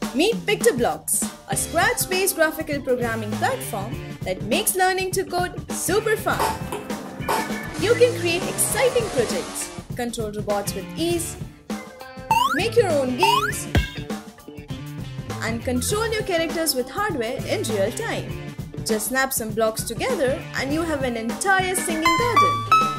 Meet PictoBlocks, a Scratch-based graphical programming platform that makes learning to code super fun. You can create exciting projects, control robots with ease, make your own games, and control your characters with hardware in real time. Just snap some blocks together and you have an entire singing garden.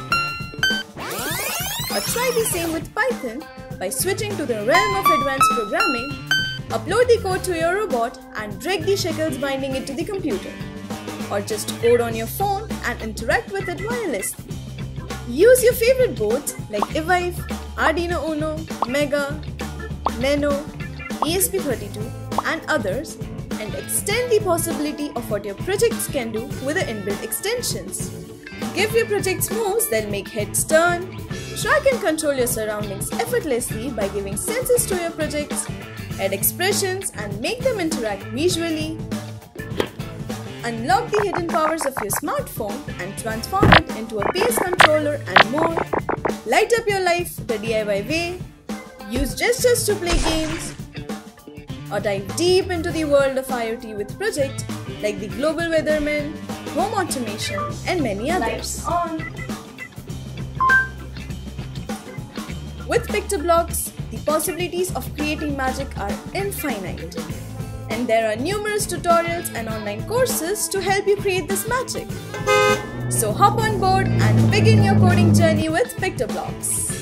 Or try the same with Python by switching to the realm of advanced programming. Upload the code to your robot and drag the shekels binding it to the computer. Or just code on your phone and interact with it wirelessly. Use your favorite boards like Evive, Arduino Uno, Mega, Nano, ESP32 and others, and extend the possibility of what your projects can do with the inbuilt extensions. Give your projects moves that make heads turn. Track and control your surroundings effortlessly by giving senses to your projects. Add expressions and make them interact visually. Unlock the hidden powers of your smartphone and transform it into a PS controller and more. Light up your life the DIY way. Use gestures to play games. Or dive deep into the world of IoT with projects like the Global Weatherman, Home Automation, and many others. With PictoBlocks, the possibilities of creating magic are infinite. And there are numerous tutorials and online courses to help you create this magic. So hop on board and begin your coding journey with PictoBlocks.